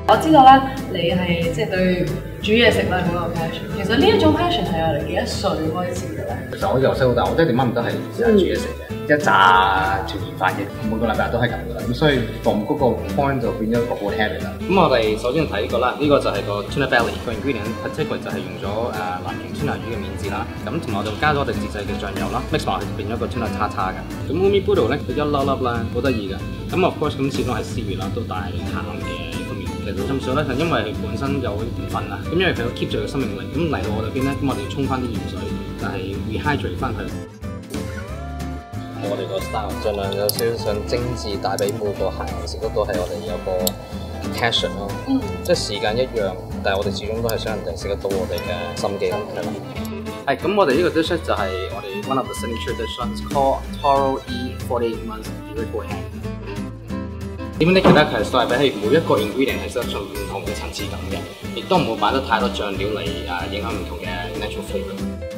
我知道啦，你係即係對煮嘢食咧好有 passion。其實呢一種 passion 係由你幾多歲開始嘅咧？ 其實我由細到大，我爹哋媽咪都係試下煮嘢食嘅，一炸團年飯嘅，每個禮拜都係咁噶啦。咁所以從嗰個 point 就變咗一個好 habit 啦。咁我哋首先睇呢個啦，呢個就係個 tuna belly 個 ingredient，即係就係用咗藍鰭 tuna 魚嘅面子啦。咁同埋我就加咗我哋自製嘅醬油啦 ，mix 埋變咗個 tuna 叉叉嘅。咁 umi poodle 咧，佢一粒粒啦，好得意嘅。咁 of course 咁始終係 seaweed 啦，都帶鹹嘅。其實深水咧，係因為佢本身有鹽分啊，咁因為佢 keep 住佢生命力，咁嚟到我哋邊咧，咁我哋要沖翻啲鹽水，就係 rehydrate 翻佢。 我哋個 style 盡量有少少想精緻，帶俾每個客人食得到係我哋有個 passion 咯，即係時間一樣，但係我哋始終都係想人哋食得到我哋嘅心機，係啦。 係咁，我哋呢個 dish 就係我哋 one of the signature dish，it's called Toro E 48 months Irrigal Ham。點呢？其實係代表係每一個 ingredient 係質出唔同嘅層次感嘅，亦都唔會擺得太多醬料嚟影響唔同嘅 natural flavour。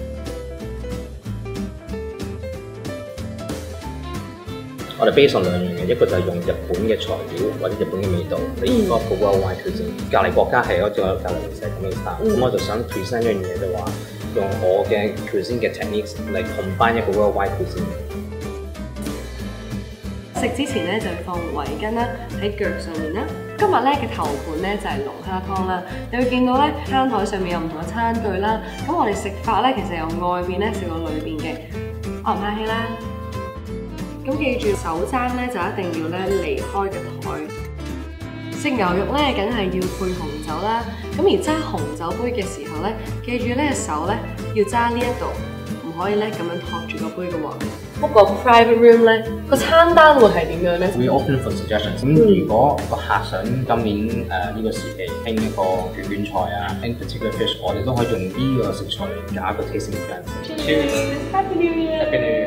我哋 base on 兩樣嘢，一個就係用日本嘅材料或者日本嘅味道嚟 incorporate worldwide cuisine。隔離國家係好似我隔離鄰舍咁嘅 style，咁我就想 present 一樣嘢就話用我嘅 cuisine 嘅 techniques 嚟 combine 一個 worldwide cuisine。 食之前咧就要放圍巾啦，喺腳上面啦。今日咧嘅頭盤咧就係龍蝦湯啦。你會見到咧餐台上面有唔同嘅餐具啦。咁我哋食法咧其實由外邊咧食到裏邊嘅，我唔客氣啦。咁記住手踭咧就一定要咧離開嘅台。食牛肉咧梗係要配紅酒啦。咁而揸紅酒杯嘅時候咧，記住咧手咧要揸呢一度，唔可以咧咁樣托住個杯嘅喎。不過 private room 咧個餐單會係點樣咧 ？We open for suggestions。咁如果個客想今年呢個時期興一個卷菜啊，興 particular fish，我哋都可以用呢個食材嚟搞一個 tasting plan。Cheers！Happy New Year！